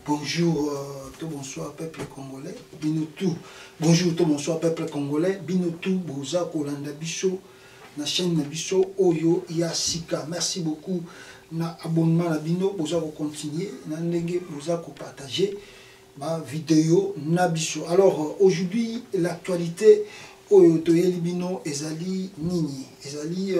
Bonjour, tout bonsoir peuple congolais, binotou. Bonjour, tout bonsoir peuple congolais, binotou, boza kolanda biso, na chaîne na biso, oyo yasika. Merci beaucoup na abonnement na bino, boza ko continuer, na ndenge boza ko partager ma vidéo na biso. Alors aujourd'hui l'actualité oyo toyeli bino ezali nini, ezali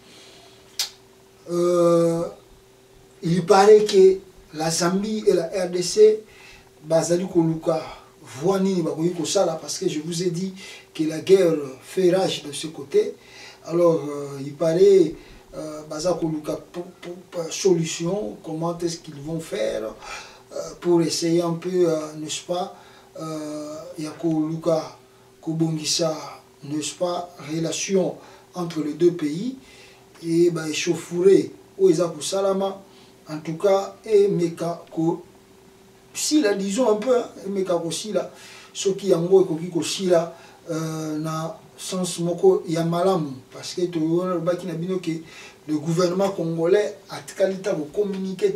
il paraît que la Zambie et la RDC bazali koluka voix nini bakoki kosala parce que je vous ai dit que la guerre fait rage de ce côté. Alors il paraît baza koluka pour solution, comment est-ce qu'ils vont faire pour essayer un peu n'est-ce pas ya koluka kobongisa n'est-ce pas relation entre les deux pays et ba échauffourée ou eza kosalama. En tout cas, et meka ko sila disons un peu, meka ko sila ce qui yango ekoki ko sila na sens moko ya malamu parce que to baki na bino que le gouvernement congolais a kalita ko communiquer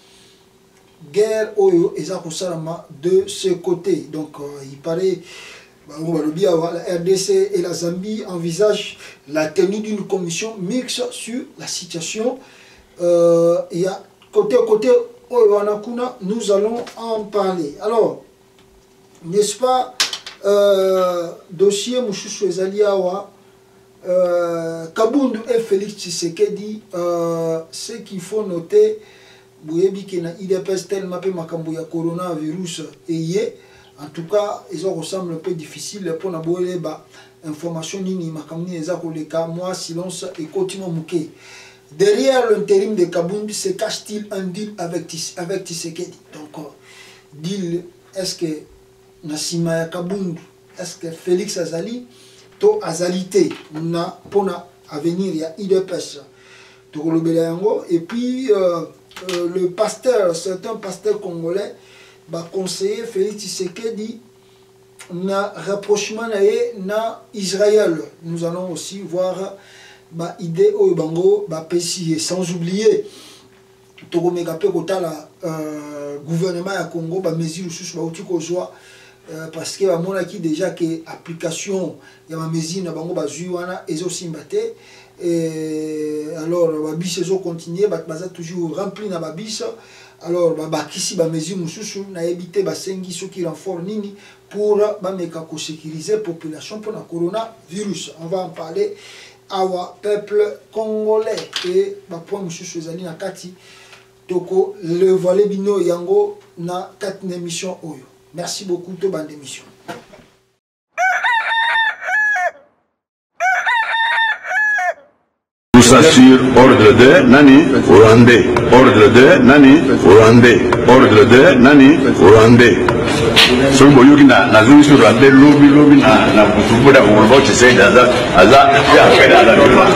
guerre oyo eza ko salama de ce côté. Donc il paraît la RDC et la Zambie envisagent la tenue d'une commission mixte sur la situation. Il y a côté Owanakuna, nous allons en parler. Alors, n'est-ce pas, dossier Mouchouchou Ezaliawa, Kabundu et Félix Tshisekedi, ce qu'il faut noter, Bouyebi qui na IDPS tellement peu makambo ya coronavirus et en tout cas, ils ressemblent un peu difficile pour n'aboyer ba information nini makamni ezako le cas moi silence et continue mouké. Derrière l'intérim de Kabundu se cache-t-il un deal avec Tshisekedi? Donc, deal, est-ce que Nassima Kabundu, est-ce que Félix Azali, to Azalité, na pona avenir, il y a IDPS, et puis le pasteur, certain pasteur congolais, va conseiller Félix Tshisekedi na rapprochement na Israël. Nous allons aussi voir ba idée au bango ba pesi sans oublier Togo Megape kota la gouvernement ya Congo ba mesure sous ba outi ko joie parce que ba mona ki déjà que application ya ma mesure na bango ba zui wana ezo simbate et alors ba bis ezo continuer ba baza toujours rempli na ba bis. Alors ba kisi ba mesure mususu na éviter ba sengi ceux qui renfort nini pour ba meka ko sécuriser population pour la coronavirus. On va en parler. Awa peuple congolais et ba point monsieur Chezali na kati toko le volet bino yango na 4 émission oyo. Merci beaucoup to bande émission. Tout ça sur ordre de Nani Rwandais. Ordre de Nani Rwandais. Ordre de Nani Rwandais. So boyoki na zungu sur Rwandais lobi na kutubuda ulibo chisei aza ya kwenda ala.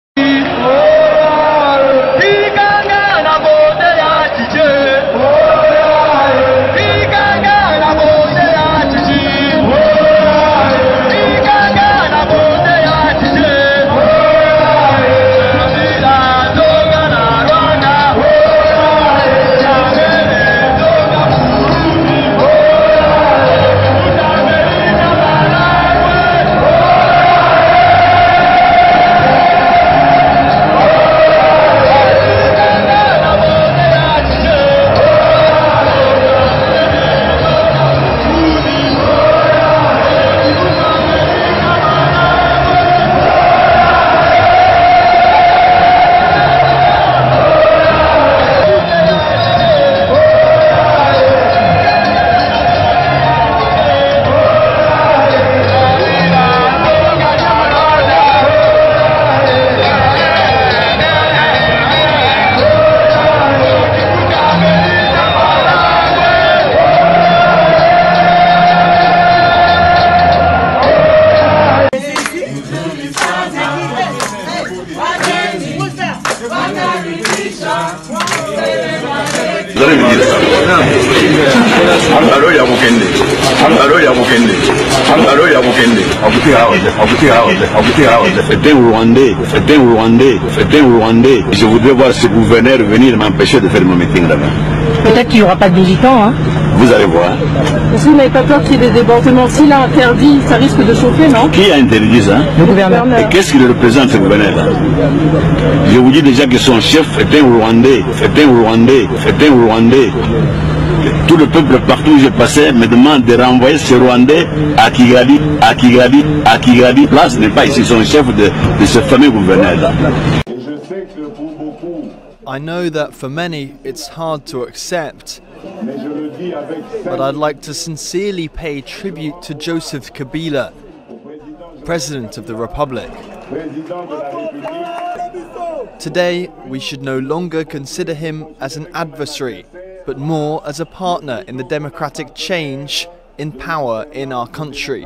C'est un Rwandais. Je voudrais voir ce gouverneur venir m'empêcher de faire mon meeting là-bas. Peut-être qu'il n'y aura pas de militants, hein. Vous allez voir. Est-ce que vous n'avez pas peur qu'il y ait des débordements? S'il a interdit, ça risque de chauffer, non? Qui a interdit ça? Le gouverneur. Et qu'est-ce qu'il représente, ce gouverneur là? Je vous dis déjà que son chef est un Rwandais, Tout le peuple partout où je passais me demande de renvoyer ce Rwandais à Kigali. Là, ce n'est pas ici son chef de ce fameux gouverneur là. I know that for many it's hard to accept, but I'd like to sincerely pay tribute to Joseph Kabila, President of the Republic. Today, we should no longer consider him as an adversary, but more as a partner in the democratic change in power in our country.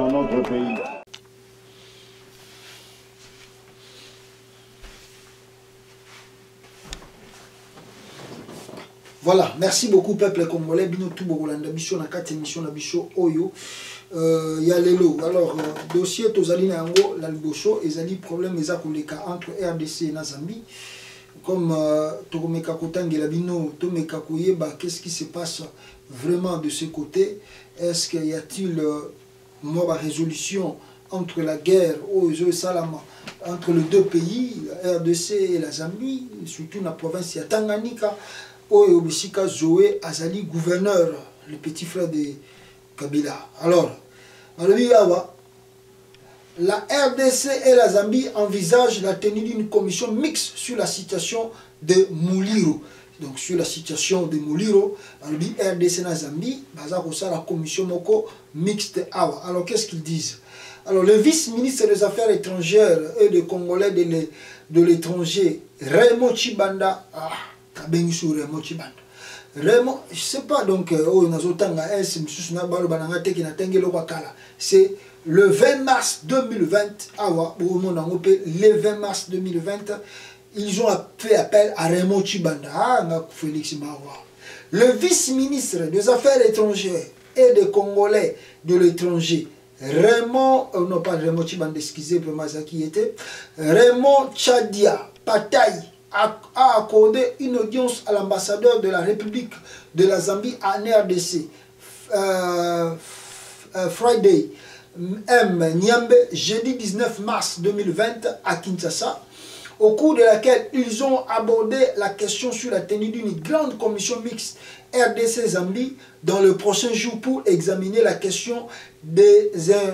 Voilà, merci beaucoup peuple congolais. Bino tout Bogolanda biso na kati émission na biso oyo ya lelo. Alors dossier tozali na yango la liboso ezali problème eza koleka entre RDC et Zambie. Comme tokomeka kotangela bino tomeka koyeba qu'est-ce qui se passe vraiment de ce côté. Est-ce qu'il y a-t-il une résolution entre la guerre entre les deux pays, la RDC et la Zambie, surtout dans la province de Tanganyika. Oyo Bisika Zoé Azali, gouverneur, le petit frère de Kabila. Alors, la RDC et la Zambie envisagent la tenue d'une commission mixte sur la situation de Muliro. Donc, sur la situation de Muliro, RDC et la Zambie, la commission mixte. Alors, qu'est-ce qu'ils disent? Alors, le vice-ministre des Affaires étrangères et des Congolais de l'étranger, Raymond Chibanda, Raymond, je sais pas donc, c'est le 20 mars 2020, le 20 mars 2020, ils ont fait appel à Raymond Chibanda, le vice-ministre des Affaires étrangères et des Congolais de l'étranger, Raymond, non pas Raymond Chibanda, excusez moi qui était, Raymond Tchadia Pataï, a accordé une audience à l'ambassadeur de la République de la Zambie en RDC, Friday M. Nyambe, jeudi 19 mars 2020 à Kinshasa, au cours de laquelle ils ont abordé la question sur la tenue d'une grande commission mixte RDC-Zambie dans le prochain jour pour examiner la question des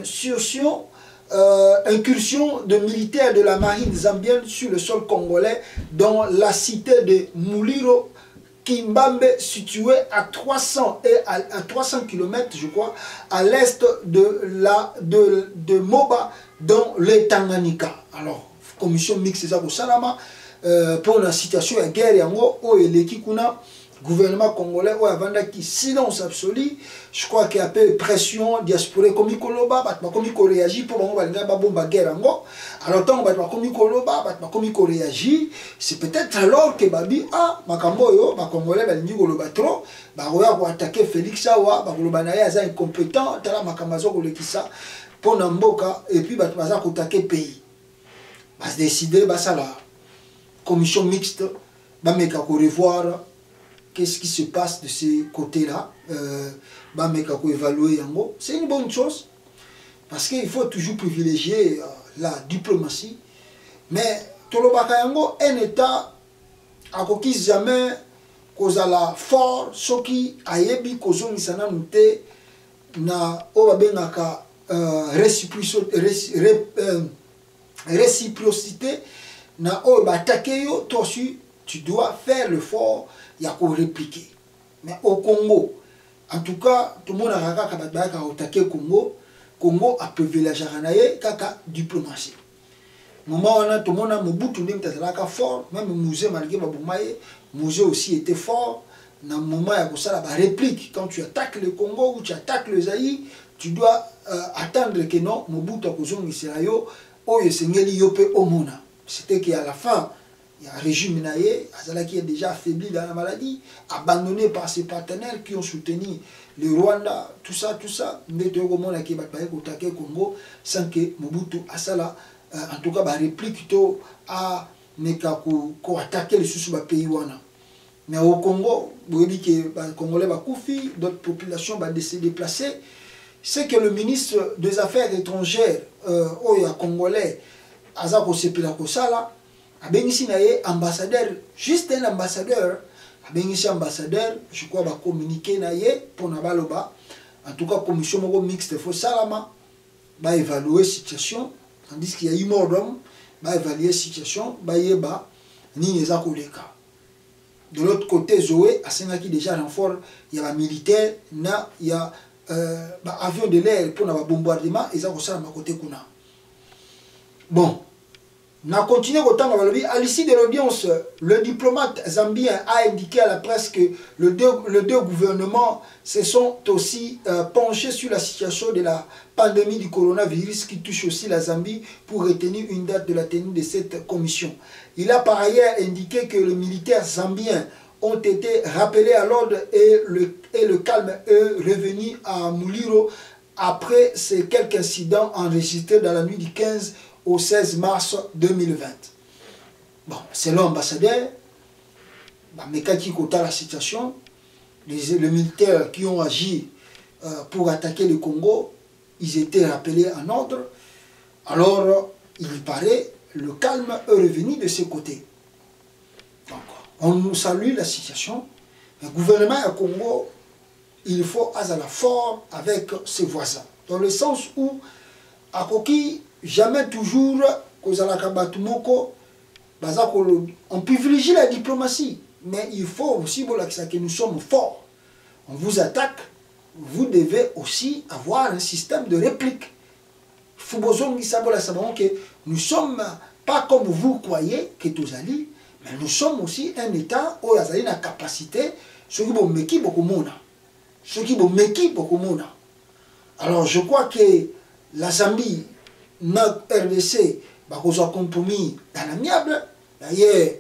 incursion de militaires de la marine zambienne sur le sol congolais dans la cité de Muliro, Kimbambe, située à 300 km, je crois, à l'est de Moba, dans le Tanganyika. Alors, commission mixte Salama pour la situation de guerre yango o eleki kuna gouvernement congolais ou avant qui silence absolu. Je crois qu'il y a un peu de pression diaspora comme Koloba, comme il réagit pour la bombe guerre yango. Alors tant comme il Koloba, comme il réagit, c'est peut-être alors que babi ah makambo yo ba congolais ba lingi koloba trop, ba roya ko attaquer Félix Sawa, ba koloba na ya za incompétent, tala makamazo ko lekisa pour na mboka et puis ba baza ko attaquer pays. Ba décider ba ça la commission mixte ba meka ko revoir qu'est-ce qui se passe de ces côtés-là, ba meka ko évaluer yango. C'est une bonne chose parce qu'il faut toujours privilégier la diplomatie, mais tolobaka yango un état akoki jamais kozala fort soki ayebi kozongisa nanu te na oyo babengaka réciprocité na oyo batake yo tosi tu dois faire l'effort ya ko répliquer. Mais au Congo, en tout cas, tout le monde a attaqué Congo a privilégié kaka diplomatie. Moment on a tout le monde a Mobutu ndimtazalaka fort, même musée malgré Babumaye, musée aussi était fort. Dans le moment il y a la réplique, quand tu attaques le Congo ou tu attaques le Zaïre, tu dois attendre que non Mobutu akozongi serayo oyo sengeli yope omona. C'était qu'à la fin il y a un régime qui est déjà affaibli dans la maladie, abandonné par ses partenaires qui ont soutenu le Rwanda, tout ça, mais tout le monde qui va attaquer le Congo sans que Mobutu Asala, en tout cas, réplique à attaquer les sous pays. Mais au Congo, vous dites que les Congolais vont koufi, d'autres populations vont se déplacer. C'est que le ministre des Affaires étrangères, Oya Congolais, Azako Sepila Kosala, a bien ici ambassadeur, juste un ambassadeur, a bien ici ambassadeur, je crois, va communiquer pour Nabaloba. En tout cas, la commission mixte, il faut salama, va évaluer la situation, tandis qu'il y a eu mort d'homme, va évaluer la situation, va y avoir ni les akoleka. De l'autre côté, Zoé, à Sénaki déjà renfort, il y a un militaire, il y a un avion de l'air pour un bombardement, et ça, ça, à côté kuna. Bon, on a continué au temps à l'issue de l'audience, le diplomate zambien a indiqué à la presse que les deux gouvernements se sont aussi penchés sur la situation de la pandémie du coronavirus qui touche aussi la Zambie pour retenir une date de la tenue de cette commission. Il a par ailleurs indiqué que les militaires zambiens ont été rappelés à l'ordre et le calme est revenu à Muliro après ces quelques incidents enregistrés dans la nuit du 15 au 16 mars 2020. Bon, selon l'ambassadeur, Mekaki Kota la situation, les militaires qui ont agi pour attaquer le Congo, ils étaient rappelés en ordre. Alors, il paraît, le calme est revenu de ce côté. Donc, on nous salue la situation. Le gouvernement du Congo, il faut être fort avec ses voisins. Dans le sens où, à Koki, jamais toujours, on privilégie la diplomatie. Mais il faut aussi que nous sommes forts. On vous attaque, vous devez aussi avoir un système de réplique. Il faut que nous ne sommes pas comme vous croyez que tous allez, mais nous sommes aussi un État où il y a une capacité, ce qui est beaucoup moins. Alors je crois que la Zambie, notre RDC, va causer un compromis dans l'amiable. D'ailleurs,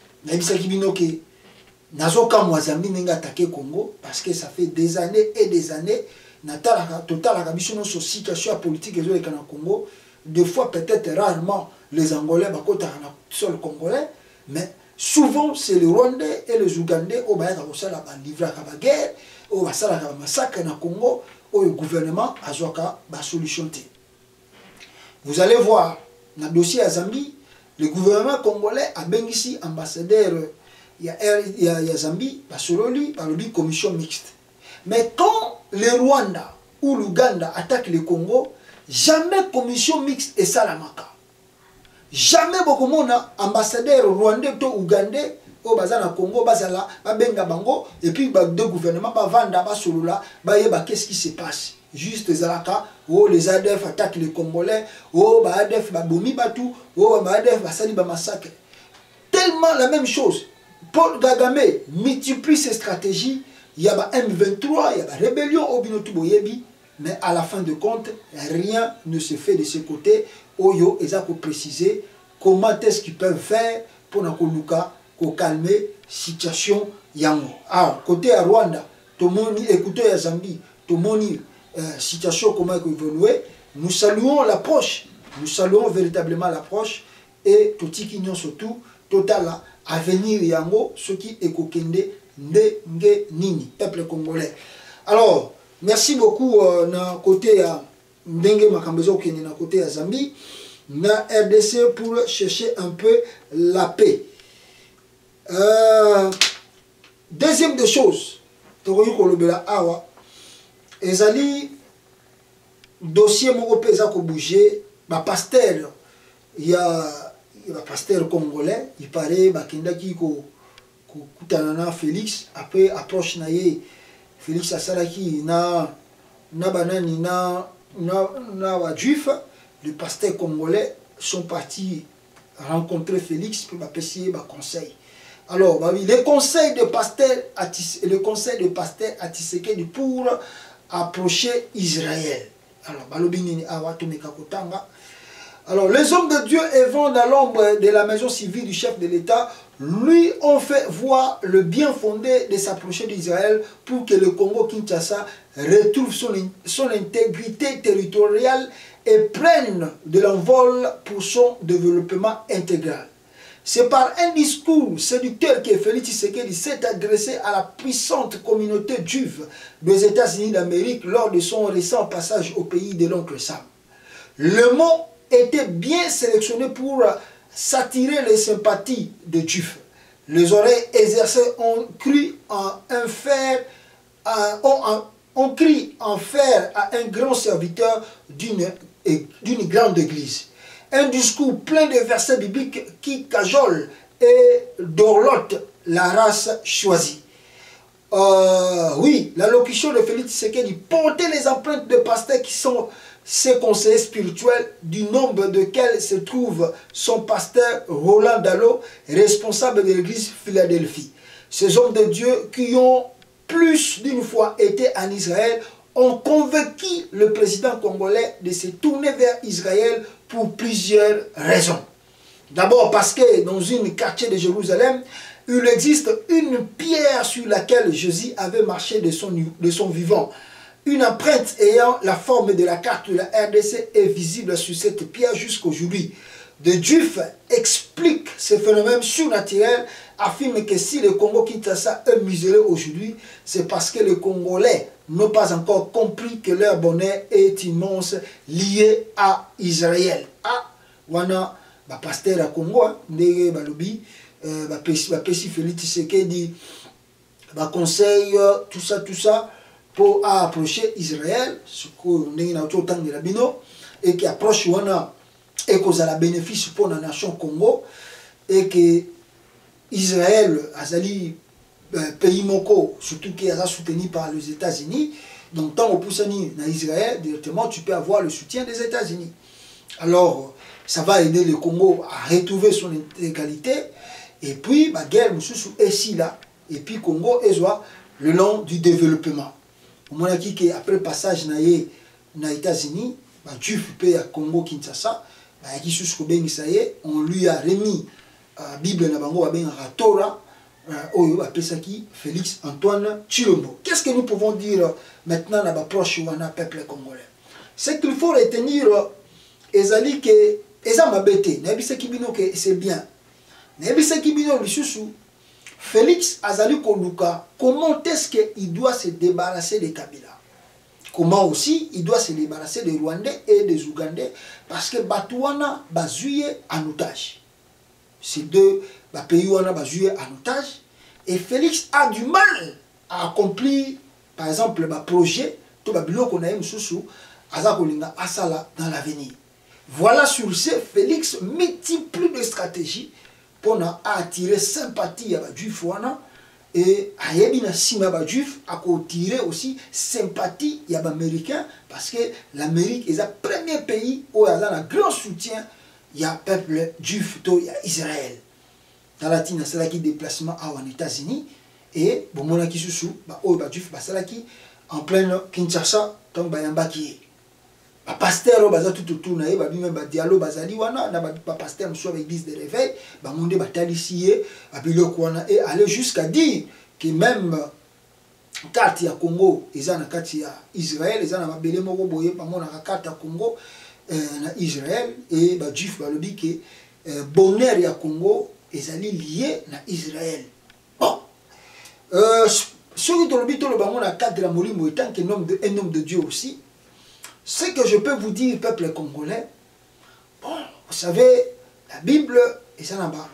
Nazoka Mwazambi n'a attaqué Congo parce que ça fait des années et des années. Total la situation politique au Congo. Des fois, peut-être rarement, les Angolais sont sur le Congolais, mais souvent, c'est les Rwandais et les Ougandais qui ont livré la guerre, qui ont massacre dans le Congo, où le gouvernement a une solution. Vous allez voir, dans le dossier à Zambie, le gouvernement congolais a bien ici ambassadeur. Il y a Zambie, par le commission mixte. Mais quand le Rwanda ou l'Ouganda attaquent le Congo, jamais commission mixte et Salamaka. Jamais beaucoup de monde, ambassadeur rwandais ou ougandais, au bazar au Congo, bazala, benga bango, et puis deux gouvernements, vanda, basolula, qu'est-ce qui se passe? Juste Zalaka, oh les ADF attaquent les Congolais, oh ADF bomi batou, oh ADF sali massacre. Tellement la même chose. Paul Kagame multiplie ses stratégies. Il y a M23, il y a la rébellion au Binotu Boyebi, mais à la fin de compte, rien ne se fait de ce côté. Oyo, ils ont précisé comment est-ce qu'ils peuvent faire pour calmer la situation yango. Alors, côté à Rwanda, tout le monde écoutez à Zambie, tout le monde situation comment évoluer. Nous saluons l'approche, nous saluons véritablement l'approche et tout ce qui nous surtout total avenir yango ce qui est kokende ndenge nini peuple congolais. Alors merci beaucoup na côté à ndenge makambezo kende na côté à Zambie na RDC pour chercher un peu la paix. Deuxième des choses tokoki kolobela awa ezali dossier moko peza ko bouger ba pasteur il y a un pasteur congolais, il paraît bakendaki ko kutanana Félix après approche naye Félix asalaki na banani na juif, les pasteurs congolais sont partis rencontrer Félix pour passer ba conseil. Alors le conseil de pasteur a Tshisekedi pour approcher Israël. Alors balobini awatomeka kotanga. Alors, les hommes de Dieu étant dans l'ombre de la maison civile du chef de l'État, lui ont fait voir le bien fondé de s'approcher d'Israël pour que le Congo-Kinshasa retrouve son intégrité territoriale et prenne de l'envol pour son développement intégral. C'est par un discours séducteur que Félix Tshisekedi s'est adressé à la puissante communauté juive des États-Unis d'Amérique lors de son récent passage au pays de l'oncle Sam. Le mot était bien sélectionné pour s'attirer les sympathies des juifs. Les oreilles exercées ont cru en fer à un grand serviteur d'une grande église. Un discours plein de versets bibliques qui cajolent et dorlotent la race choisie. Oui, l'allocution de Félix Tshisekedi portait les empreintes de pasteurs qui sont ses conseillers spirituels, du nombre desquels se trouve son pasteur Roland Dallot, responsable de l'église Philadelphie. Ces hommes de Dieu qui ont plus d'une fois été en Israël ont convaincu le président congolais de se tourner vers Israël pour plusieurs raisons. D'abord parce que dans une quartier de Jérusalem, il existe une pierre sur laquelle Jésus avait marché de son vivant. Une empreinte ayant la forme de la carte de la RDC est visible sur cette pierre jusqu'aujourd'hui. Des Juifs expliquent ce phénomène surnaturel, affirment que si le Congo-Kinshasa est muselé aujourd'hui, c'est parce que les Congolais n'ont pas encore compris que leur bonheur est immense, lié à Israël. Ah, wana, ba pasteur à Congo, ndege balobi, ba pesi Félix Tshisekedi, ba conseil, tout ça, pour approcher Israël, ce qu'on a autant de la bino, et qui approche wana, et qu'on a la bénéfice pour la nation Congo, et que Israël azali pays moko, surtout qui est soutenu par les États-Unis. Donc tant au Poussani na Israël, directement tu peux avoir le soutien des États-Unis. Alors ça va aider le Congo à retrouver son égalité, et puis la guerre est ici là, et puis Congo est le long du développement. Au moins après le passage na États-Unis, Juif paye à Congo Kinshasa, on lui a remis la Bible na bango la Torah, Félix Antoine Tshilombo. Qu'est-ce que nous pouvons dire maintenant à l'approche du peuple congolais? C'est qu'il faut retenir ezali que ezamabete nabisa kibino que c'est bien. Nabisa kibino lisusu Félix azali koluka comment est-ce qu'il doit se débarrasser des Kabila? Comment aussi il doit se débarrasser des Rwandais et des Ougandais, parce que Batouana bazuye en otage. Ces deux pays wana bazuye en otage, et Félix a du mal à accomplir par exemple le projet to babilo qu'on a mususu azakolinga asala dans l'avenir. Voilà sur ce Félix multiplie de stratégies pour attirer sympathie à Juif wana, et Ayebina Sima Badjuf a tiré aussi sympathie à l'Américain, parce que l'Amérique est le premier pays où il y a un grand soutien il y a peuple juif, il y a Israël. Dans la Tine, c'est là qui déplacement aux États-Unis, et bon mon qui sous Badjuf basalaki en pleine Kinshasa tant bayambaki. Ba pasteur baza tout autour na ba même ba dialogue bazali wana na ba pasteur monsieur avec l'église de réveil ba monde batalisier ba biloko wana, et aller jusqu'à dire que même carte ya Congo ezana carte ya Israël ezana mabele moko boye pa mona carte ya Congo na Israël, et ba juif ba lobi que bonheur ya Congo ezali lié na Israël. Bon celui de lobi to le ba mona carte de la molimo étant que un homme de Dieu aussi. Ce que je peux vous dire, peuple congolais, bon, vous savez, la Bible, et ça n'a pas,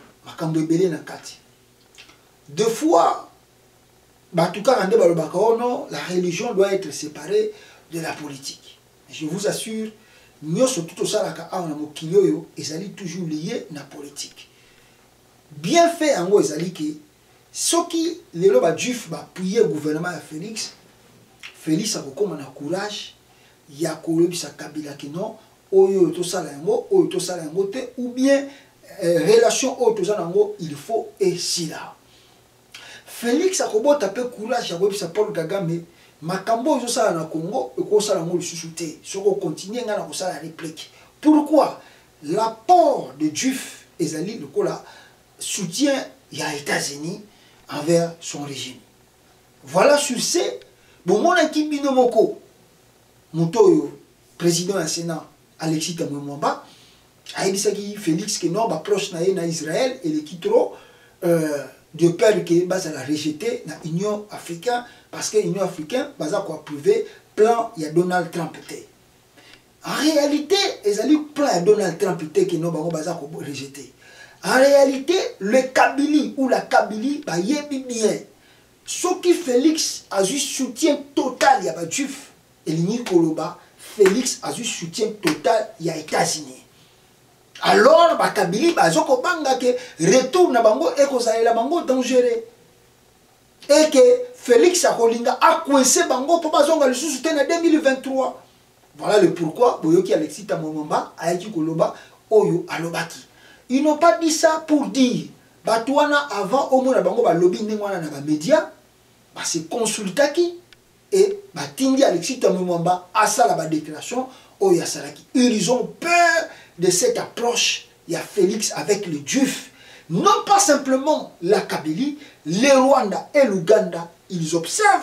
deux fois, la religion doit être séparée de la politique. Et je vous assure, nous sommes tout ça, ils sont toujours liés à la politique. Bien fait, en gros, ils sont que ceux qui, les lois juifs, appuyer le gouvernement de Félix a beaucoup de courage. Ya kolebisa Kabila kino oyo tosala yango oyo tosala yango te, ou bien relation oyo tosala yango il faut esila. Félix akobota pe courage ya kolebisa Paul Kagame makambo oyo tosala na Congo ekosala yango lisusu te, soko continuer nga na kosala réplique. Pourquoi? L'apport de Juif ezali lokola soutien ya États-Unis envers son régime. Voilà sur ce bon mon akibino moko Moutoyo, président du Sénat, Alexis Kamwe Mwamba, Aïbisaki Félix qui non proche na Israël et le kitro de peur que basa la rejeté na Union africaine parce que l'Union africaine basa ko approuver plan ya Donald Trump té. En réalité, les plan ya Donald Trump té que non bango basa ko rejeté. En réalité, le Kabylie ou la Kabylie ba yebi bien. Ce qui Félix a eu soutien total ya ba juif et l'Union Koloba, Félix a eu soutien total ya États-Unis. Alors, ba Kabylie bazoko banga ke retour na bango et kozalela bango dangereux. Et que Félix Akolinga a coincé bango pour bazonga le soutien en 2023. Voilà le pourquoi Boyoki Alexis Tamomamba Aiki Koloba Oyo Alobaki. Ils n'ont pas dit ça pour dire Batouana avant au moins bango ba lobby ndengwana na ba média ba se consultaki et batindi Alexis Tamomamba a ça la déclaration Oyo Salaki. Ils ont peur de cette approche, il y a Félix avec les Juifs. Non pas simplement la Kabylie, le Rwanda et l'Ouganda, ils observent.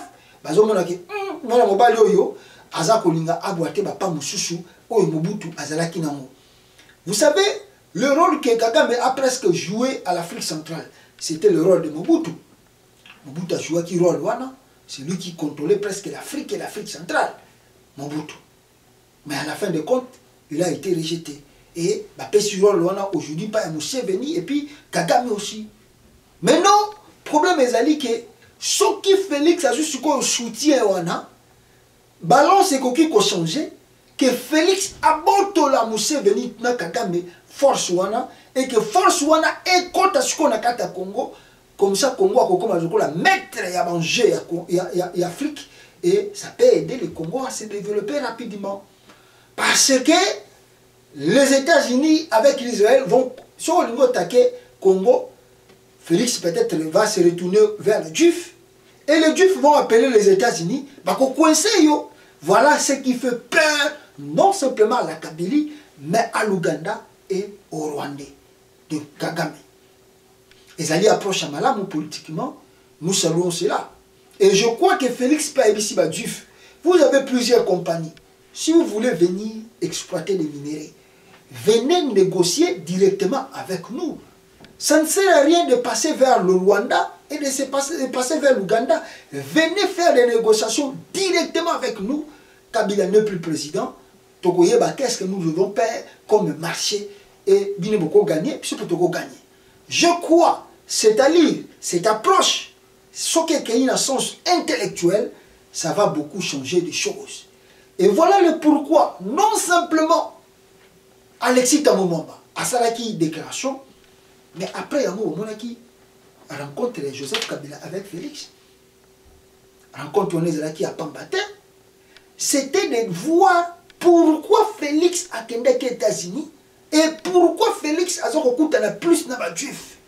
Vous savez, le rôle que Kagame a presque joué à l'Afrique centrale, c'était le rôle de Mobutu. Mobutu a joué qui rôle Rwanda, c'est lui qui contrôlait presque l'Afrique et l'Afrique centrale. Mobutu. Mais à la fin de compte, il a été rejeté. Et aujourd'hui, pas Museveni et puis Kagame aussi. Mais non, le problème est que ce qui Félix a juste un soutien, balance et qui a changé, que Félix a battu la Museveni na Kagame force wana et que force wana est contre ce qu'on a kata Congo, comme ça Congo a commencé à mettre à manger en Afrique et ça peut aider le Congo à se développer rapidement. Parce que les États-Unis avec l'Israël vont, sur le niveau attaquer Congo, Félix peut-être va se retourner vers les Juifs. Et les Juifs vont appeler les États-Unis, voilà ce qui fait peur, non simplement à la Kabylie, mais à l'Ouganda et au Rwandais de Kagame. Les alliés approchent à Malam politiquement, nous saluons cela. Et je crois que Félix peut être ici, Juif. Vous avez plusieurs compagnies. Si vous voulez venir exploiter les minéraux, venez négocier directement avec nous. Ça ne sert à rien de passer vers le Rwanda et de passer vers l'Ouganda. Venez faire des négociations directement avec nous. Kabila n'est plus président. Qu'est-ce que nous devons faire comme marché et bien beaucoup gagner, puis pour gagner. Je crois, c'est-à-dire cette approche, ce qui est un sens intellectuel, ça va beaucoup changer les choses. Et voilà le pourquoi, non simplement Alexis Tamomamba a Salaki déclaration, mais après il y a un rencontre Joseph Kabila avec Félix, rencontre Onezalaki à Pambata, c'était de voir pourquoi Félix a été aux États-Unis et pourquoi Félix a plus de juifs.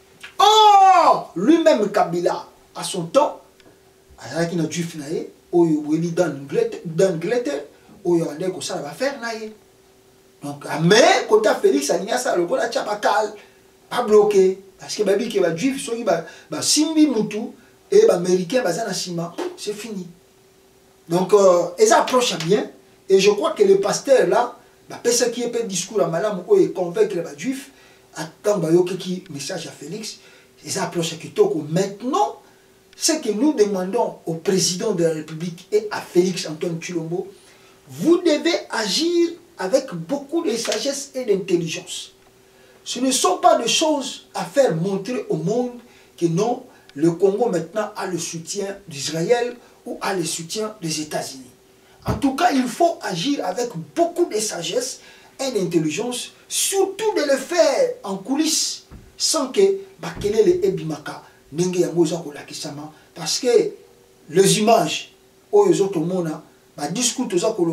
Oh, lui-même Kabila, à son temps, Alaki na juif naé, d'Angleterre, où il y a des choses à faire. Donc, mais quand Félix a dit ça, le a pas bloqué. Parce que les juifs sont simbi mutu et les américains c'est fini. Donc, ils approchent bien. Et je crois que le pasteur là, ce qui est un discours à Malam, où convaincre les juifs, attend qui message à Félix, ils approchent Kitoko. Maintenant, ce que nous demandons au président de la République et à Félix Antoine Tshilombo, vous devez agir avec beaucoup de sagesse et d'intelligence. Ce ne sont pas des choses à faire montrer au monde que non, le Congo maintenant a le soutien d'Israël ou a le soutien des États-Unis. En tout cas, il faut agir avec beaucoup de sagesse et d'intelligence, surtout de le faire en coulisses, sans que Bakelele et Bimaka parce que les images où les autres monde discours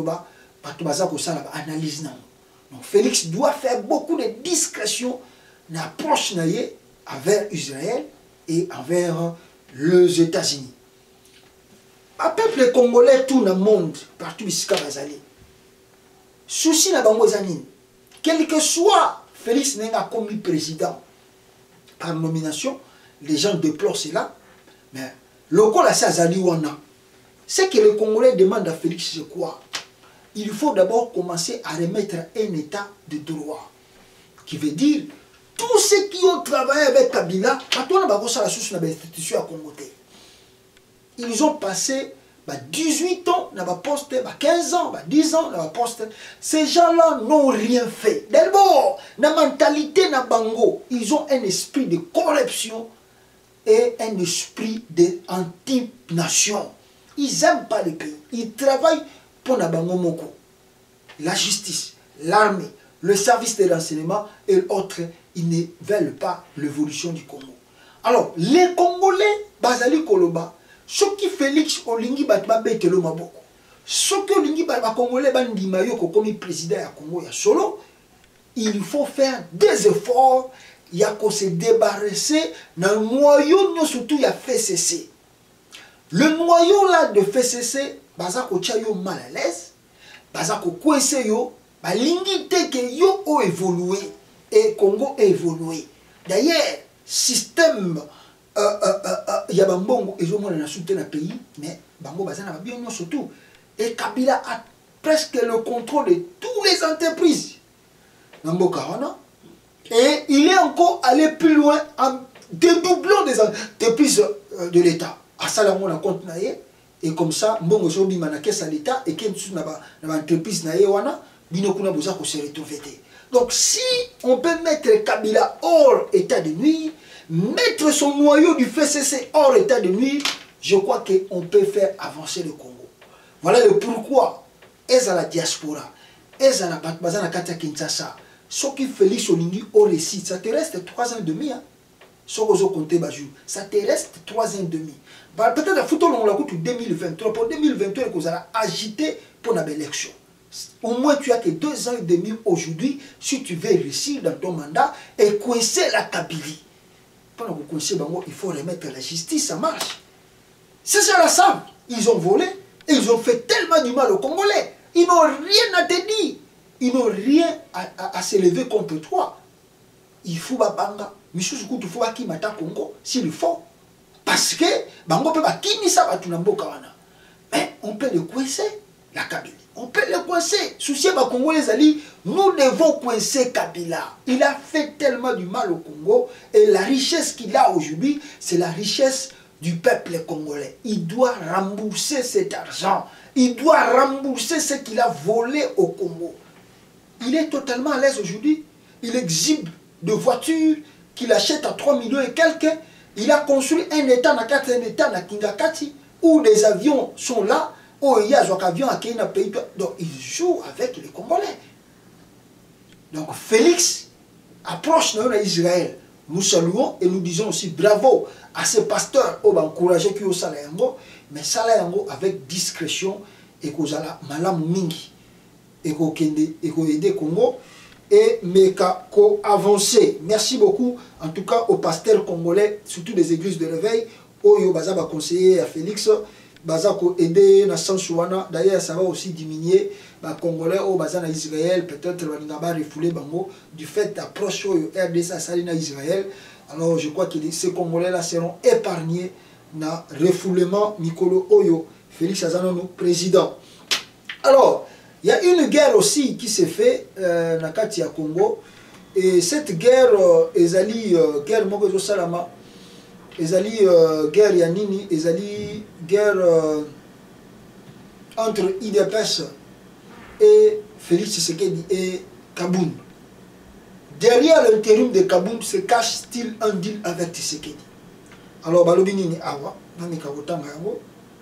analyse. Donc Félix doit faire beaucoup de discrétion dans l'approche envers Israël et envers les États-Unis. Le peuple congolais, tout le monde, partout ici, souci na bango zanine. Quel que soit Félix n'a commis président par nomination, les gens déplorent cela. Mais le col à Sazaliwana, ce que les Congolais demandent à Félix, c'est quoi? Il faut d'abord commencer à remettre un état de droit. qui veut dire tous ceux qui ont travaillé avec Kabila, ils ont passé 18 ans dans le poste, 15 ans, 10 ans dans le poste. Ces gens-là n'ont rien fait. D'abord, la mentalité na bango, ils ont un esprit de corruption et un esprit d'anti-nation. Ils n'aiment pas le pays. Ils travaillent pour na bango moko. La justice, l'armée, le service de renseignement et autres, ils ne veulent pas l'évolution du Congo. Alors, les Congolais, Bazali Koloba, ce qui Félix Olingi Batma Betelo Maboko, ce que Olingi Batma Congolais Bandimayo comme président à Congo ya solo, il faut faire des efforts, il y a qu'on se débarrasser dans le noyau, surtout il y a FCC. Le noyau là de FCC, Bazako Chayo mal à l'aise, Bazako Kwese yo, Balingi Teke yo ont évolué et Congo a évolué. D'ailleurs, système il y a Bambongo et je m'en soutenu le pays, mais Bango Bazana va bien surtout. Et Kabila a presque le contrôle de toutes les entreprises. Et il est encore allé plus loin en dédoublant des entreprises de l'État. À ça, on a compte et comme ça, Mbongo Zobi Manakes à l'État et qu'il y a une entreprise naïwana, Binokuna Boza ko se retrouver. Donc si on peut mettre Kabila hors état de nuire, mettre son noyau du FCC hors état de nuire, je crois qu'on peut faire avancer le Congo. Voilà le pourquoi. Est à la diaspora, est à la Batbazana Katia Kinshasa, ce qui Félix Olingi au récit, ça te reste 3 ans et demi. Ça te reste 3 ans et demi. Peut-être la photo on la coûte 2023. Pour 2023, vous allez agiter pour l'élection. Au moins, tu as que 2 ans et demi aujourd'hui si tu veux réussir dans ton mandat et coincer la Kabylie. Pendant que vous coincez, il faut remettre la justice en marche. C'est ça la savent. Ils ont volé et ils ont fait tellement du mal aux Congolais. Ils n'ont rien à te dire. Ils n'ont rien à s'élever contre toi. Il faut banga. Monsieur Zoukou, faut qui mata Congo s'il faut. Parce que bango peut pas qui ni ça va tout n'amboka wana. Mais on peut le coincer la Kabylie. On peut le coincer. Souci ba Congo les alliés, nous devons coincer Kabila. Il a fait tellement du mal au Congo et la richesse qu'il a aujourd'hui, c'est la richesse du peuple congolais. Il doit rembourser cet argent. Il doit rembourser ce qu'il a volé au Congo. Il est totalement à l'aise aujourd'hui. Il exhibe de voitures qu'il achète à 3 millions et quelques. Il a construit un état, un état à Kingakati, où des avions sont là, où il y a un avion à Kenya pays. Donc il joue avec les Congolais. Donc Félix approche d'Israël. Nous saluons et nous disons aussi bravo à ces pasteurs qui ont encouragé qui ont salayango, mais salayango avec discrétion et qu'on a malam mingi et qu'on aide Congo. Et mais qu'on avance. Merci beaucoup en tout cas aux pasteurs congolais, surtout des églises de réveil, où Baza va conseiller à Félix, Baza ko aider na Sansuana. D'ailleurs ça va aussi diminuer les Congolais au Baza na Israël, peut-être va refouler bango du fait d'approche au RDC Salina Israël. Alors je crois que ces Congolais là seront épargnés na refoulement Mikolo Oyo Félix Azanono président. Alors il y a une guerre aussi qui s'est faite dans Katia Congo. Et cette guerre, ezali guerre Mogozo Salama, ezali guerre Yanini, ezali guerre entre IDPS et Félix Tshisekedi et Kaboun. Derrière l'intérim de Kaboun se cache-t-il un deal avec Tshisekedi. Alors, Balobini ni awa, nani kawotanga yango.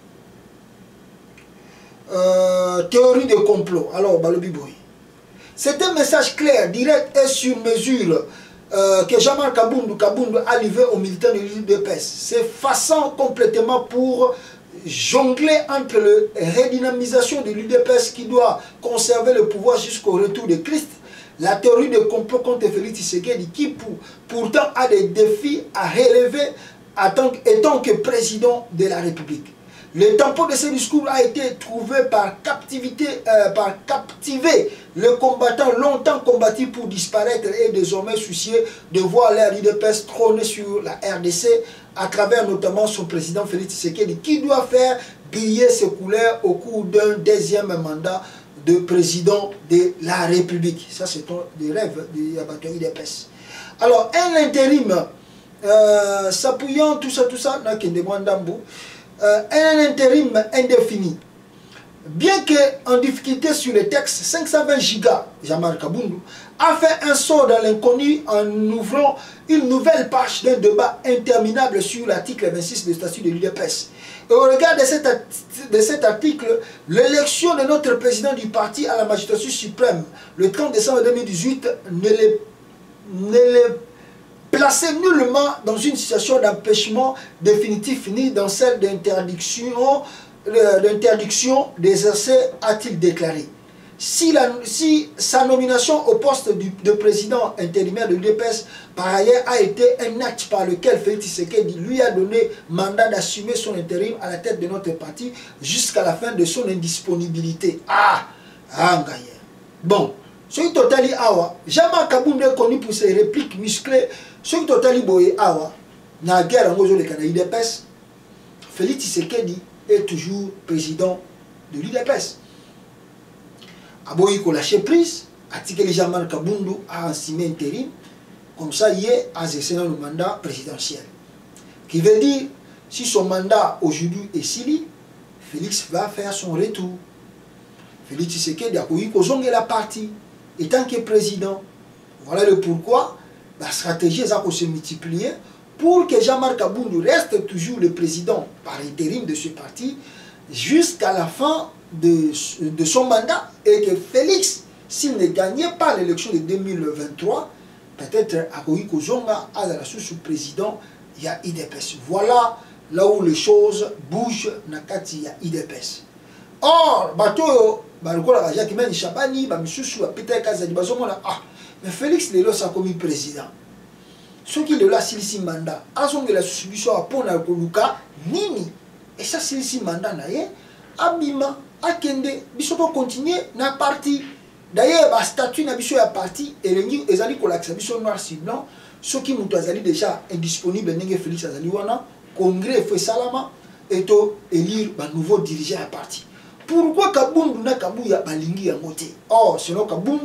Théorie de complot. Alors, Balobi Boy. C'est un message clair, direct et sur mesure que Jean-Marc Kaboundou a livré aux militants de l'UDPS. C'est façon complètement pour jongler entre la redynamisation de l'UDPS qui doit conserver le pouvoir jusqu'au retour de Christ. La théorie de complot contre Félix Tshisekedi qui pourtant a des défis à relever étant que président de la République. Le tampon de ce discours a été trouvé par captiver le combattant longtemps combattu pour disparaître et désormais soucieux de voir l'air UDPS trôner sur la RDC à travers notamment son président Félix Tshisekedi qui doit faire briller ses couleurs au cours d'un 2e mandat de président de la République. Ça, c'est des rêves de Yabato IDPS. Alors, un intérim, s'appuyant, tout ça, un intérim indéfini. Bien qu'en difficulté sur le texte, 520 gigas, Jean-Marc Kabundu, a fait un saut dans l'inconnu en ouvrant une nouvelle page d'un débat interminable sur l'article 26 du statut de l'UDPS. Et au regard de cet article, l'élection de notre président du parti à la magistrature suprême le 30 décembre 2018 ne les plaçait nullement dans une situation d'empêchement définitif ni dans celle d'interdiction d'exercer, a-t-il déclaré. Si sa nomination au poste de président intérimaire de l'UDPS, par ailleurs, a été un acte par lequel Félix Tshisekedi lui a donné mandat d'assumer son intérim à la tête de notre parti jusqu'à la fin de son indisponibilité. Bon, ce qui totali awa, Jean-Marc Kabundu est connu pour ses répliques musclées. Ce qui totali boye awa, na guerre en gozo le Canada UDPS, Félix Tshisekedi est toujours président de l'UDPS. Aboyi ko lâché prise, article Jean-Marc Kabundu a assigné intérim, comme ça il est à exercer le mandat présidentiel. Qui veut dire, si son mandat aujourd'hui est scellé, Félix va faire son retour. Félix Tshisekedi a koyi ko zonge la partie, étant que président. Voilà le pourquoi la stratégie va se multiplier pour que Jean-Marc Kabundu reste toujours le président par intérim de ce parti jusqu'à la fin de son mandat, et que Félix, s'il ne gagnait pas l'élection de 2023, peut-être à Koïko Zonga à la sous-président, il y a IDPS. Voilà là où les choses bougent nakati il y a IDPS. Or, bateau, barukola Jacques Meni Chabani, bamisusu, Peter Kazadi, bazomona, mais Félix Lelo sa commis président. Ce qui est là, c'est le mandat. Azonge la submission à Pona Koluka, Nini. Et ça, c'est le mandat. Abima, Akende, biso pour continuer na parti. D'ailleurs, le statut na biso ya parti, et les alliés collacent, biso noir sur blanc, ceux qui m'ont déjà indisponible, Nenge Félix Azali Wana, Congrès fait Salama, et to élire un nouveau dirigeant à parti. Pourquoi Kabundu na Kabuya balingi ya moté? Or, selon Kabundu,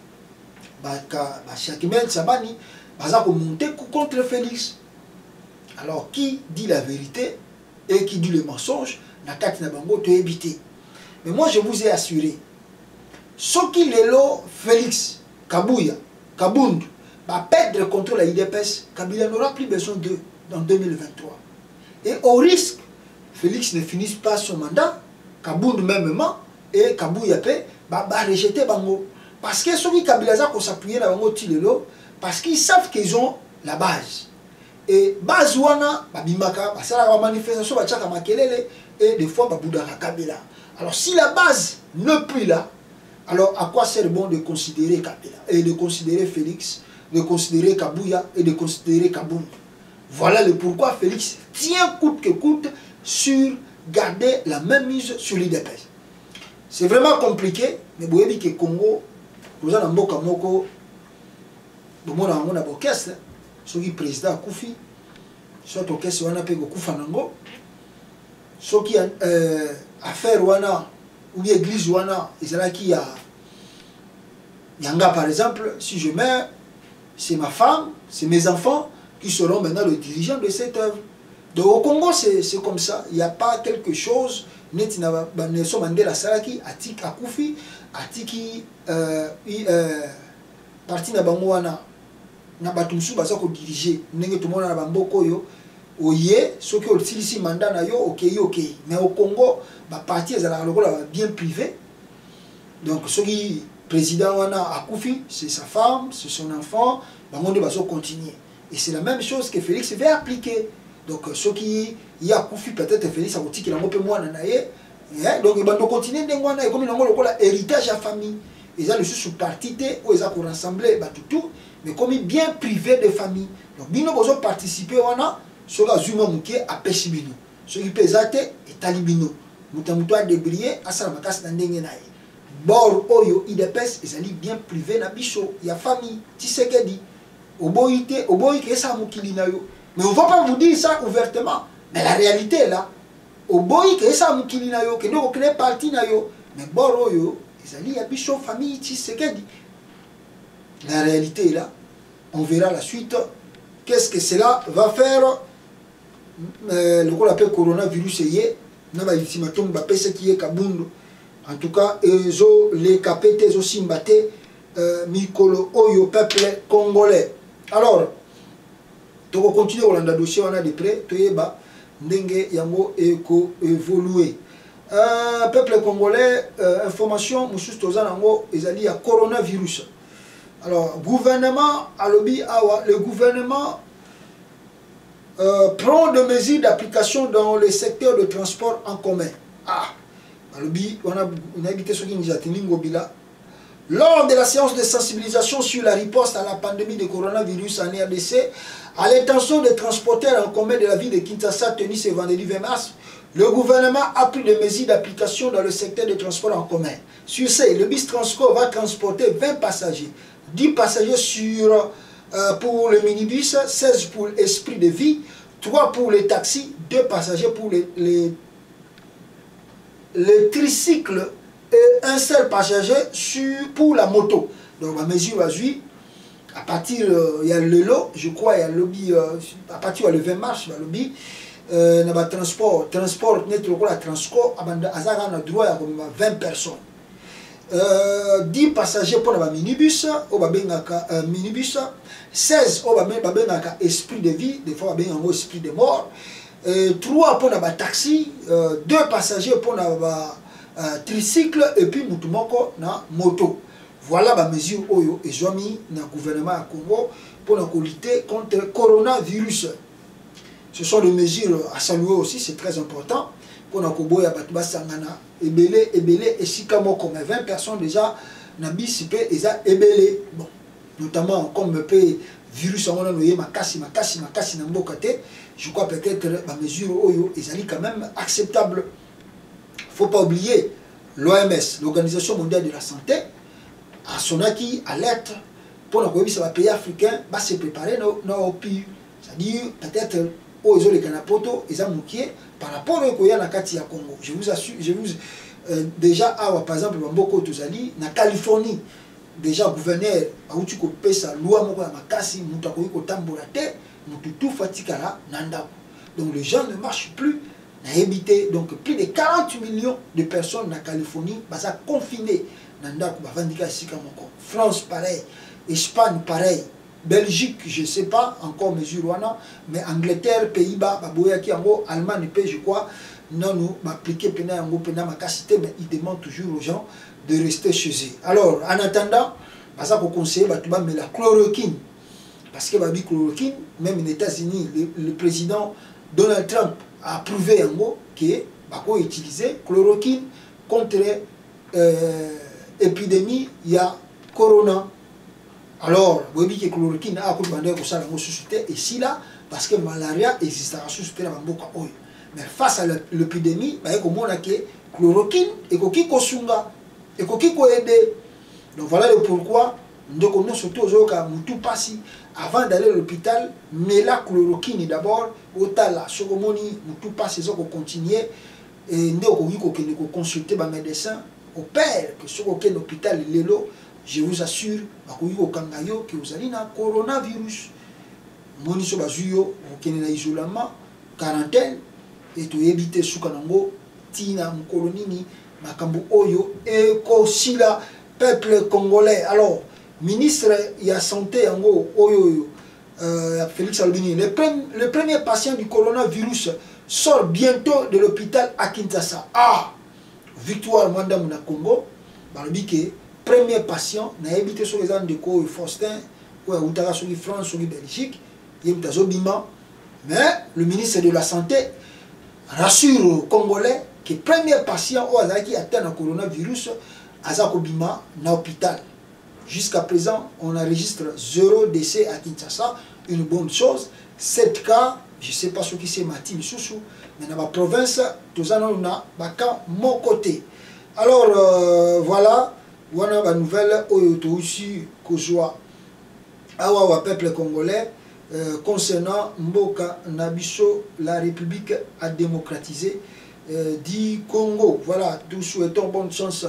Chakimel Sabani, baza ko monter contre Félix. Alors, qui dit la vérité et qui dit le mensonge, na kati na bango to éviter. Mais moi, je vous ai assuré, ce qui l'élo Félix Kabundu va perdre le contrôle à l'IDPS, Kabila n'aura plus besoin d'eux dans 2023. Et au risque, Félix ne finisse pas son mandat, Kabundu mêmement, et Kabouya va rejeter bango. Parce que ceux qui Kabila s'appuyer dans bango tilelo, parce qu'ils savent qu'ils ont la base. Et base wana, babimaka, basala la manifestation, bachaka makelele, et des fois baboudara Kabila. Alors si la base n'est plus là, alors à quoi sert bon de considérer Kabila, et de considérer Félix, de considérer Kabouya et de considérer Kabundu? Voilà le pourquoi Félix tient coûte que coûte sur garder la même mise sur l'IDPS. C'est vraiment compliqué, mais vous voyez que Congo, nous avons mboka moko, nous avons un orchestre, ceux qui président Koufi, soit orchestre wana pe Koufa nango, ceux qui affaire wana ou église wana, ils sont là qui a Yanga par exemple, si je meurs, c'est ma femme, c'est mes enfants qui seront maintenant les dirigeants de cette œuvre. Donc au Congo, c'est comme ça. Il n'y a pas quelque chose. Nelson Mandela Salaki, Atik Akoufi, Atiki, parti na Bangwana, na Batumsu Bazako dirigé, Nenge tout le monde na Bamboko yo, Oye, ceux qui ont le mandat na yo, ok. Mais au Congo, ba parti est bien privé. Donc ceux qui président wana Akoufi, c'est sa femme, c'est son enfant, Bangonde Bazo continuer. Et c'est la même chose que Félix va appliquer. Donc, ceux qui y a Koufi, peut-être Félix a dit qu'il a un peu moins d'anaïe. Donc, ils vont continuer de comme ils ont l'héritage à la famille. Ils ont le sous-parti où ils ont rassemblé tout, mais comme ils bien privé de famille. Donc, ils ont participé sur la Zuma Mouké à Peshibino. Ceux qui pesaient et Talibino. Moutamouto a débrillé à Salamakas Nandengenaï. Bor Oyo, IDPS, ils ont bien privé na Bicho. Il y a famille, Tshisekedi. Oboïté, ça moukilinayo. Mais on ne va pas vous dire ça ouvertement. Mais la réalité est là. Oboïté, ça moukilinayo, que nous on crée parti nayo. Mais Boroyo, Ezali ya biso famille Tshisekedi. La réalité est là. On verra la suite. Qu'est-ce que cela va faire? Le qu'on appelle coronavirus est na ba ultimatum ba pese qui est kabundu. En tout cas, les capete les simbate mikolo oyo peuple congolais. Alors, tu vas continuer au landa dossier on a de près, tu es bas ndenge yango eko évoluer. Peuple congolais, information mususu tozana ngo ezali ya coronavirus. Alors, gouvernement alobi awa, le gouvernement prend des mesures d'application dans le secteur de transport en commun. Ah, alobi on a habité ce qui nous a tenu ngobila. Lors de la séance de sensibilisation sur la riposte à la pandémie de coronavirus en RDC, à l'intention des transporteurs en commun de la ville de Kinshasa tenue ce vendredi 20 mars, le gouvernement a pris des mesures d'application dans le secteur de transport en commun. Sur ce, le bus Transco va transporter 20 passagers, 10 passagers pour le minibus, 16 pour l'esprit de vie, 3 pour les taxis, 2 passagers pour les tricycles et un seul passager pour la moto. Donc la mesure à jouer, à partir il y a le lot, je crois il y a le lobby, à partir du 20 mars, il y a le lobby, il y a transport net la Transco, il y a droit à 20 personnes. 10 passagers pour le minibus, minibus, 16 pour le esprit de vie, des fois un esprit de mort, 3 pour le taxi, 2 passagers pour le tricycle et puis mutumoko na moto. Voilà la mesure oyo et jomi na gouvernement à Congo pour lutter contre le coronavirus. Ce sont des mesures à saluer aussi, c'est très important. Pour na Kobo ya batuba sangana ebele et sikamo comme 20 personnes déjà na bisipé eza ebele. Bon, notamment comme le virus on a noyé makasi na mboka te. Je crois peut-être la mesure oyo ezali quand même acceptable. Il ne faut pas oublier l'OMS, l'Organisation mondiale de la santé, à son acquis, alerte pour les pays africains va se préparer au pire. C'est-à-dire, peut-être, aux les canapoto, ils ont manqué par rapport au Congo. Je vous assure, déjà, par exemple, Mboko Tozali, en Californie, déjà, gouverneur, tu peux ça, loi, makasi, mutakoyi kotambolate, mututu fatikala, nanda. Donc les gens ne marchent plus. Donc plus de 40 millions de personnes en Californie sont confinées. France pareil, Espagne pareil, Belgique je ne sais pas encore mesure mais Angleterre, Pays-Bas, Allemagne, je crois, nous appliquer mais ils demandent toujours aux gens de rester chez eux. Alors en attendant, on conseille la chloroquine parce que la chloroquine, même aux États-Unis, le président Donald Trump a approuvé que va utiliser chloroquine contre l'épidémie, il y a corona. Alors, vous voyez que chloroquine a coupé pour ça la société ici là parce que malaria existera sur la mboka oyo. Mais face à l'épidémie, il y a que chloroquine et koki kosunga et koki koede. Donc voilà le pourquoi nous connaissons surtout aux mutu passi avant d'aller à l'hôpital, mais la chloroquine d'abord, la sogomoni, mutu passi, ils ont continué et nous avons consulté les médecins au père que ce qu'aucun hôpital lélo, je vous assure, que vous allez dans le coronavirus. Moni so bazuyo, vous avez isolement, quarantaine, et tu éviter soukanango, tina mkolonini, makambo oyo, et kosila, peuple congolais. Alors, ministre de la santé, Félix Albini, le premier patient du coronavirus sort bientôt de l'hôpital à Kinshasa. Ah, victoire Mwanda Muna Congo, le premier patient, n'a habité sur les ans de Faustin, ou à France, ou Belgique, mais le ministre de la Santé rassure aux Congolais que le premier patient qui atteint le coronavirus à Zakobima, dans l'hôpital. Jusqu'à présent, on enregistre 0 décès à Kinshasa, une bonne chose. 7 cas, je ne sais pas ce qui c'est Martin Soussou, mais dans la province, tous en on a mon côté. Alors, voilà, voilà la nouvelle aussi que je vois au peuple congolais concernant Mboka Nabiso, la République a démocratisé du Congo. Voilà, nous souhaitons bonne chance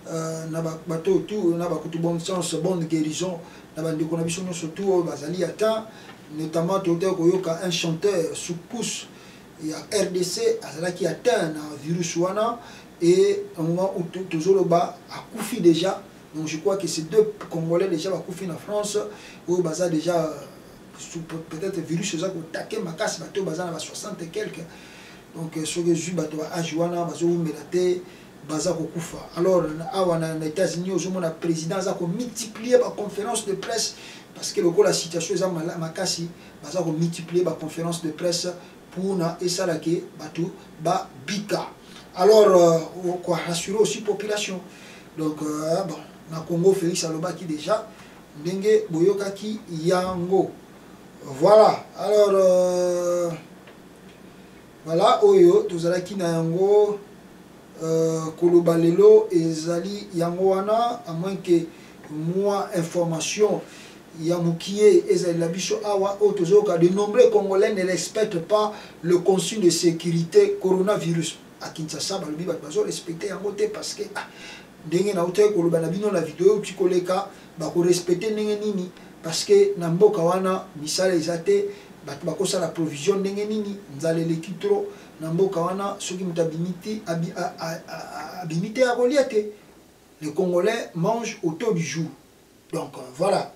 na bato tout na bakutu bonne chance bonne guérison na bandeko na biso nyonso tout bazali atteint notamment tote koyoka un chanteur sous pouce ya RDC azalaki atteint na virus wana et au moment où tozoloba akufi déjà. Donc je crois que ces deux Congolais déjà bakufi na France où baza déjà peut-être virus ça ko taquer makasi bato baza na 60 et quelques. Donc ce que je bato ba ajuana bazo melate baza ko kufa. Alors awana na États-Unis ozomona président za ko multiplier ba conférence de presse parce que la situation est makasi baza ko multiplier ba conférence de presse pour na esalake bato ba bika. Alors quoi rassurer aussi population. Donc bon na Congo Félix alobaki déjà ndenge boyokaki yango. Voilà. Alors voilà oyo tozalaki na yango koloba lelo ezali yango wana à moins que moi information ya mukie ezali la biso awa o tozoka de nombreux Congolais ne respectent pas le consigne de sécurité coronavirus à Kinshasa balobi bazo respecter yango te parce que ndenge na uta koloba na bino la vidéo tikoleka ba ko respecter ndenge nini parce que na mboka wana misala ezate bato bakosa la provision ndenge nini nzale lekitro na mboka wana soki mutabimiti abimité à Goliath. Les Congolais mangent au taux du jour. Donc voilà.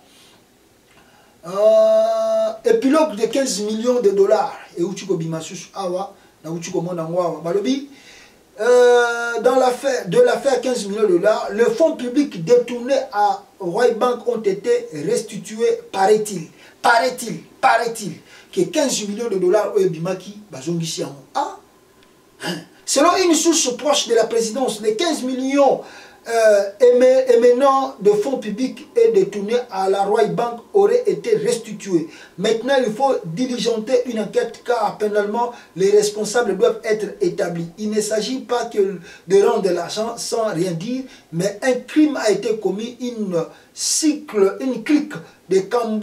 Épilogue de 15 millions de dollars et Uchiko Bimasus Awa na Uchiko Monangwa Balobi. Dans l'affaire 15 millions de dollars, le fonds public détourné à Roy Bank ont été restitués, paraît-il, que 15 millions de dollars au Bimaki Bazongisi. Ah, selon une source proche de la présidence, les 15 millions émanant de fonds publics et détournés à la Roy Bank auraient été restitués. Maintenant, il faut diligenter une enquête car pénalement, les responsables doivent être établis. Il ne s'agit pas que de rendre l'argent sans rien dire, mais un crime a été commis, une clique de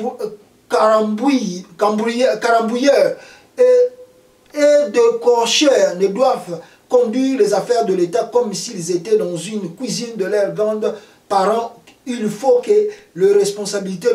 carambouilleurs et de corcheurs ne doivent conduire les affaires de l'État comme s'ils étaient dans une cuisine de leurs grands parents. Il faut que les responsabilités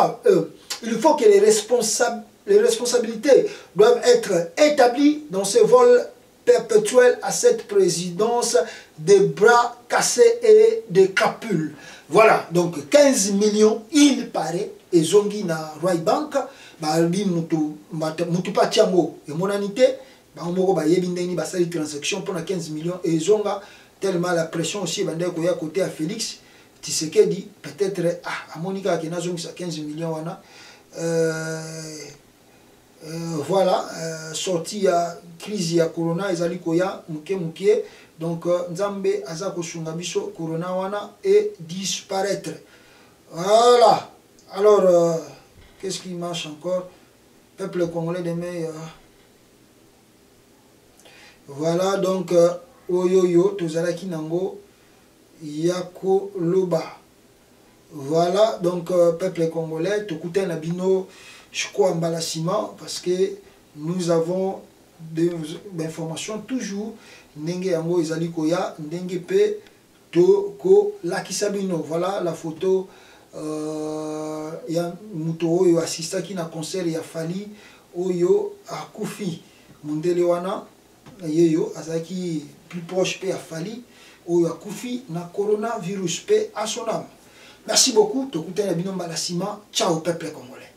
doivent être établies dans ce vol perpétuel à cette présidence des bras cassés et des crapules. Voilà, donc 15 millions, il paraît, et Zongi na Roy Bank, Balbi Mutu Pachamo et Monanité. Ba yebindeni basali transaction pour 15 millions et zonga tellement la pression aussi bande ko ya côté à Félix Tshisekedi peut-être à Monica qui n'a zonga 15 millions wana voilà sorti ya crise ya corona ezali ko ya muke donc Nzambe aza ko sunga biso corona wana et disparaître. Voilà. Alors qu'est-ce qui marche encore? Peuple congolais demain. Voilà donc oyoyo tozalaki nango yako loba. Voilà donc peuple congolais tokute na bino chiko embalacement parce que nous avons des informations toujours ndenge yango ezali koya ndenge pe to ko lakisa bino. Voilà la photo ya muto oyo assistaki na concert ya Fali oyo akufi mundele wana yeyo azaki plus proche pe afali ou akufi na coronavirus pe à son âme. Merci beaucoup, tokutana bino mbalasima. Ciao peuple congolais.